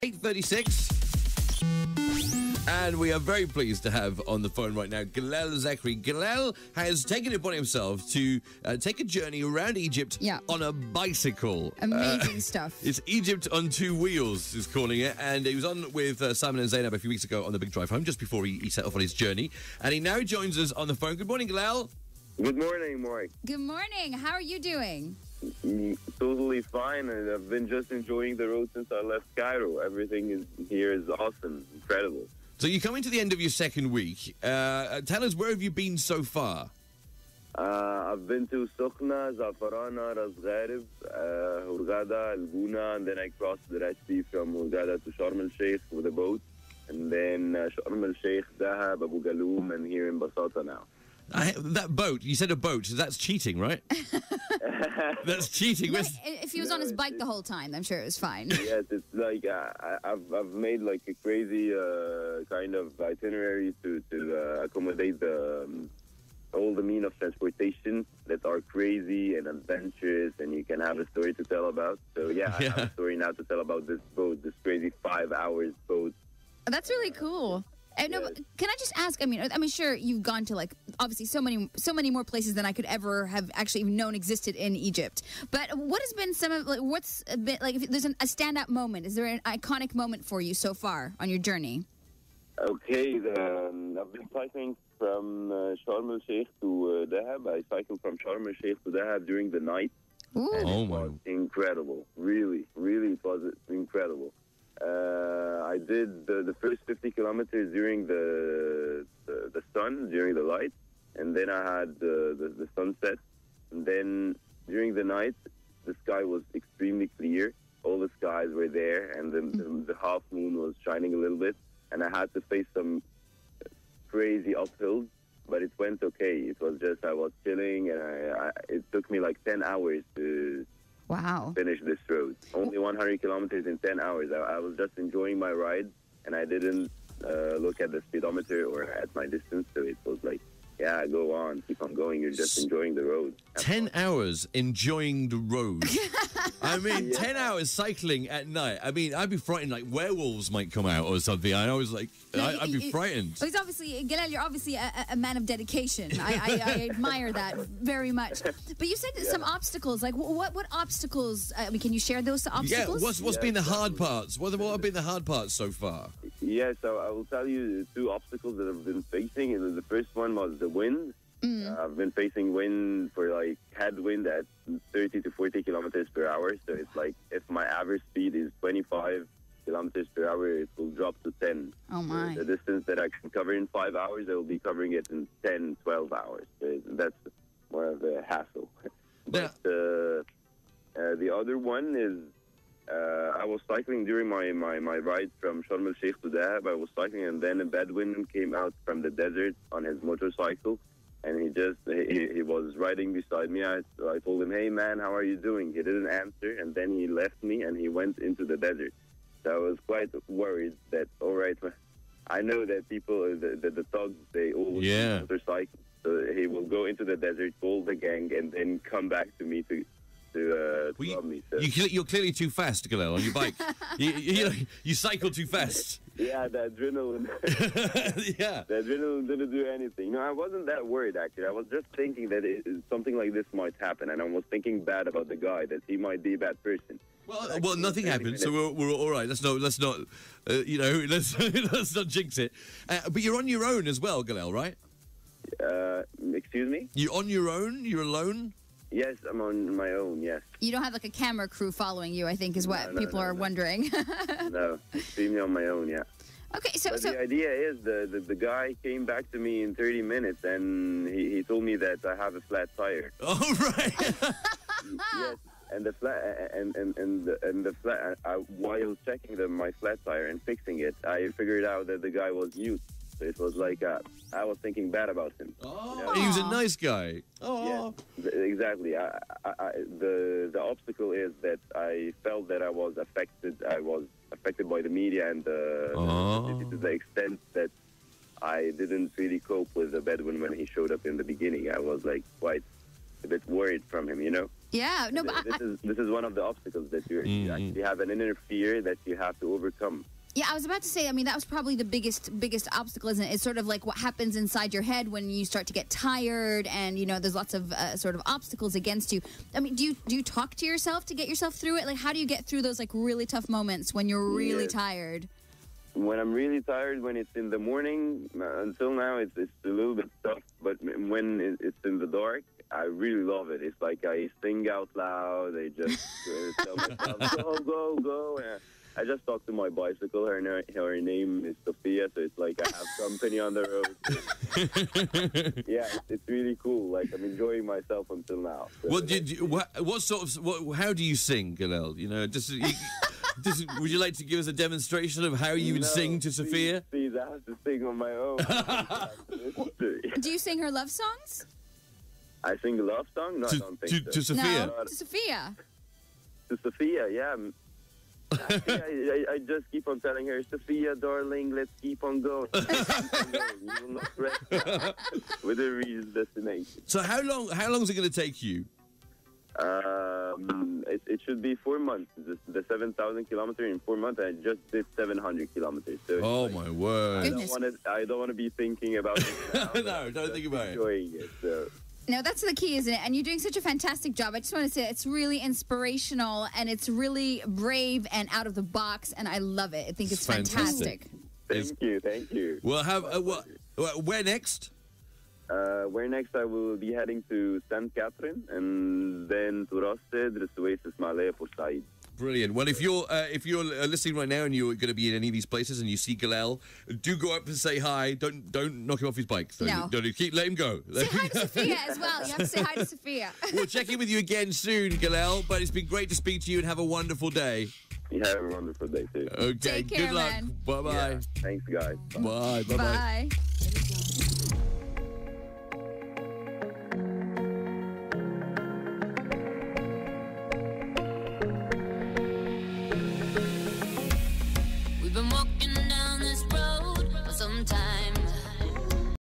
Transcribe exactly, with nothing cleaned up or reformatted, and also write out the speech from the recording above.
eight thirty-six. And we are very pleased to have on the phone right now Galal Zekri. Galal has taken it upon himself to uh, take a journey around Egypt Yeah. on a bicycle. Amazing Uh, stuff. It's Egypt on two wheels, is calling it. And he was on with uh, Simon and Zainab a few weeks ago on the big drive home, just before he, he set off on his journey. And he now joins us on the phone. Good morning, Galal. Good morning, Mark. Good morning. How are you doing? Mm, Totally fine, and I've been just enjoying the road since I left Cairo. Everything is here is awesome, incredible. So you're coming to the end of your second week. Uh, tell us, where have you been so far? Uh, I've been to Sukhna, Zafarana, Ras Gharib, uh, Hurghada, Al Guna, and then I crossed the Red Sea from Hurghada to Sharm el Sheikh with a boat, and then uh, Sharm el Sheikh, Dahab, Abu Galoum, and here in Basata now. I, that boat, you said a boat, that's cheating, right? That's cheating. No, Where's- if he was on his bike the whole time, I'm sure it was fine. Yes, it's like uh, I- I've I've made like a crazy uh, kind of itinerary to to uh, accommodate the um, all the mean of transportation that are crazy and adventurous, and you can have a story to tell about. So yeah, I Yeah. have a story now to tell about this boat, this crazy five hours boat. That's really cool. Uh, no, Yes. but can I just ask? I mean, I mean, sure, you've gone to like obviously so many, so many more places than I could ever have actually even known existed in Egypt. But what has been some of like what's a bit like? If there's an, a standout moment, is there an iconic moment for you so far on your journey? Okay, the, um, I've been cycling from uh, Sharm el Sheikh to uh, Dahab. I cycled from Sharm el Sheikh to Dahab during the night. Ooh. Oh, my. Incredible. Really, really it was incredible. Uh, I did the, the first fifty kilometers during the, the the sun, during the light, and then I had the, the, the sunset. And then during the night, the sky was extremely clear. All the skies were there, and the, the, the half moon was shining a little bit. And I had to face some crazy uphills, but it went okay. It was just I was chilling, and I, I, it took me like ten hours to Wow. finish this road. Only one hundred kilometers in ten hours. I, I was just enjoying my ride, and I didn't uh, look at the speedometer or at my distance. So it was like, yeah, go on, keep on going. You're just enjoying the road. ten hours enjoying the road. I mean, Yeah. ten hours cycling at night. I mean, I'd be frightened, like werewolves might come out or something. I was like, I, I'd be frightened. He's obviously, Galal, you're obviously a, a man of dedication. I, I, I admire that very much. But you said that some obstacles, like wh- what what obstacles, uh, I mean, can you share those Yeah, obstacles? what's what's Yeah, been the hard definitely. parts? What, what have been the hard parts so far? Yeah, so I will tell you two obstacles that I've been facing. And the first one was the wind. Uh, I've been facing wind for like headwind at thirty to forty kilometers per hour. So it's like if my average speed is twenty-five kilometers per hour, it will drop to ten. Oh, my. So the distance that I can cover in five hours, I will be covering it in ten, twelve hours. So that's more of a hassle. But uh, uh, the other one is uh, I was cycling during my, my, my ride from Sharm el Sheikh to Dahab. I was cycling, and then a Bedouin came out from the desert on his motorcycle. And he just, he, he was riding beside me. I, I told him, hey, man, how are you doing? He didn't answer. And then he left me and he went into the desert. So I was quite worried that, all right, I know that people, the, the, the thugs, they always Yeah. motorcycle. So he will go into the desert, call the gang, and then come back to me to, to, uh, to Well, rob me. So, you, you, you're clearly too fast, Galal, on your bike. you, you, you, you cycle too fast. yeah, the adrenaline. Yeah. The adrenaline didn't do anything. No, I wasn't that worried, actually. I was just thinking that it, something like this might happen, and I was thinking bad about the guy, that he might be a bad person. Well, well, nothing thirty happened, so minutes. we're, we're all right. Let's not, let's not, uh, you know, let's let's not jinx it. Uh, but you're on your own as well, Galal, right? Uh, excuse me? You're on your own. You're alone. Yes, I'm on my own, yes. You don't have like a camera crew following you, I think is what No, no, people no, are no. wondering. No, extremely on my own, yeah. Okay, so But so the idea is the, the, the guy came back to me in thirty minutes, and he, he told me that I have a flat tire. Oh, right. Yes, and the flat and and and the, and the flat. I, while checking the, my flat tire and fixing it, I figured out that the guy was mute. So it was like uh, I was thinking bad about him. Oh, he was a nice guy. Oh. Yeah, th- exactly. I, I, I, the the obstacle is that I felt that I was affected. I was affected by the media and the, Oh. the to the extent that I didn't really cope with the Bedouin when he showed up in the beginning. I was like quite a bit worried from him, you know. Yeah, no, but this I, is this is one of the obstacles that you're, you Mm. actually have an inner fear that you have to overcome. yeah, I was about to say. I mean, that was probably the biggest biggest obstacle, isn't it? It's sort of like what happens inside your head when you start to get tired, and you know, there's lots of uh, sort of obstacles against you. I mean, do you do you talk to yourself to get yourself through it? Like, how do you get through those like really tough moments when you're really Yes. tired? When I'm really tired, when it's in the morning, uh, until now, it's, it's a little bit tough. But m- when it- it's in the dark, I really love it. It's like I sing out loud. I just uh, tell myself, go, go, go. And I just talk to my bicycle. Her, na- her name is Sophia, so it's like I have company on the road. Yeah, it's, it's really cool. Like, I'm enjoying myself until now. So Well, did you, what, what sort of what, how do you sing, Galal? You know, just, you, just would you like to give us a demonstration of how you would No, sing to please, Sophia? Please, I have to sing on my own. Do you sing her love songs I sing a love song? No, I To, don't think to, so. to Sophia? No, to Sophia? To Sophia, yeah. Actually, I, I, I just keep on telling her, Sophia, darling, let's keep on going. Keep on going. You will not rest with a real destination. So how long how long is it going to take you? Um, it, it should be four months. The, the seven thousand kilometers in four months. I just did seven hundred kilometers. So it's Oh like, my I word! don't Goodness. want to. I don't want to be thinking about it now, but No, I'm don't just think about it. Enjoying it. So. No, that's the key, isn't it? And you're doing such a fantastic job. I just want to say it's really inspirational and it's really brave and out of the box, and I love it. I think it's, It's fantastic. fantastic. Thank you, thank you. Well, have uh, what, where next? Uh, where next I will be heading to Saint Catherine and then to Ras Cedr, Suez, Ismailia, Port Said. Brilliant. Well, if you're uh, if you're uh, listening right now and you're going to be in any of these places and you see Galal, do go up and say hi. Don't don't knock him off his bike. Though. No. Don't keep let him go. Say hi to Sophia as well. You have to say hi to Sophia. We'll check in with you again soon, Galal. But it's been great to speak to you and have a wonderful day. You have a wonderful day too. Okay. Take care, Good luck. man. Bye bye. Yeah, thanks, guys. Bye bye bye. Bye. We've been walking